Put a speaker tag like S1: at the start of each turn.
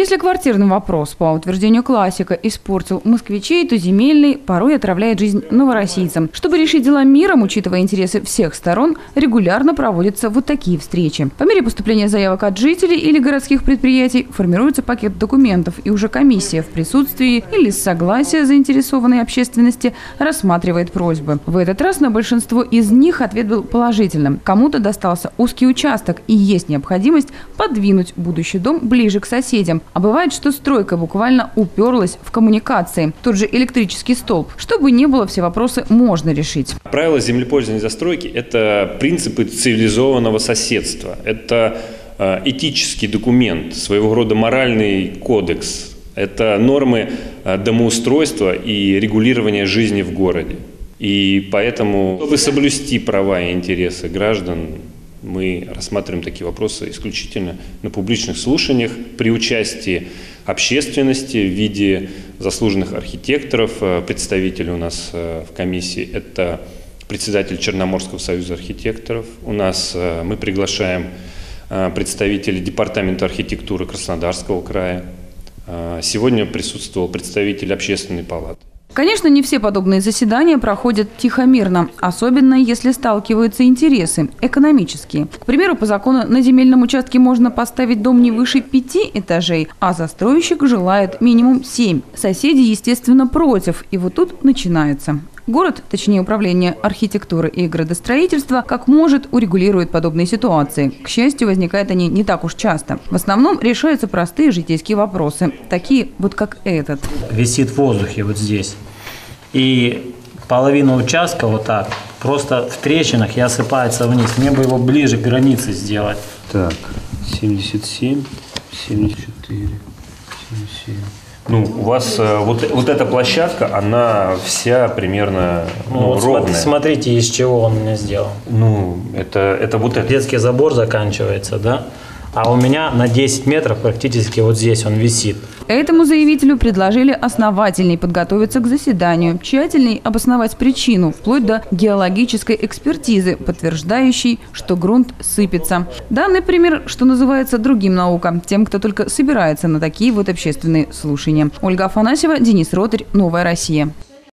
S1: Если квартирный вопрос, по утверждению классика, испортил москвичей, то земельный порой отравляет жизнь новороссийцам. Чтобы решить дела миром, учитывая интересы всех сторон, регулярно проводятся вот такие встречи. По мере поступления заявок от жителей или городских предприятий формируется пакет документов, и уже комиссия в присутствии или с согласия заинтересованной общественности рассматривает просьбы. В этот раз на большинство из них ответ был положительным. Кому-то достался узкий участок, и есть необходимость подвинуть будущий дом ближе к соседям. А бывает, что стройка буквально уперлась в коммуникации. Тот же электрический столб. Чтобы не было, все вопросы можно решить.
S2: Правила землепользования и застройки – это принципы цивилизованного соседства. Это этический документ, своего рода моральный кодекс. Это нормы домоустройства и регулирования жизни в городе. И поэтому, чтобы соблюсти права и интересы граждан, мы рассматриваем такие вопросы исключительно на публичных слушаниях при участии общественности в виде заслуженных архитекторов. Представители у нас в комиссии – это председатель Черноморского союза архитекторов. У нас мы приглашаем представителей департамента архитектуры Краснодарского края. Сегодня присутствовал представитель общественной палаты.
S1: Конечно, не все подобные заседания проходят тихо-мирно, особенно если сталкиваются интересы экономические. К примеру, по закону на земельном участке можно поставить дом не выше 5 этажей, а застройщик желает минимум 7. Соседи, естественно, против, и вот тут начинается. Город, точнее управление архитектуры и градостроительства, как может, урегулирует подобные ситуации. К счастью, возникают они не так уж часто. В основном решаются простые житейские вопросы, такие вот как этот.
S3: Висит в воздухе вот здесь. И половина участка вот так, просто в трещинах и осыпается вниз. Мне бы его ближе к границе сделать.
S2: Так, 77, 74, 77. Ну, у вас вот эта площадка, она вся примерно
S3: вот
S2: ровная.
S3: Смотрите, из чего он мне сделал.
S2: Ну, это вот это.
S3: Детский забор заканчивается, да? А у меня на 10 метров практически вот здесь он висит.
S1: Этому заявителю предложили основательней подготовиться к заседанию, тщательней обосновать причину, вплоть до геологической экспертизы, подтверждающей, что грунт сыпется. Данный пример, что называется, другим наукам, тем, кто только собирается на такие вот общественные слушания. Ольга Афанасьева, Денис Ротарь, Новая Россия.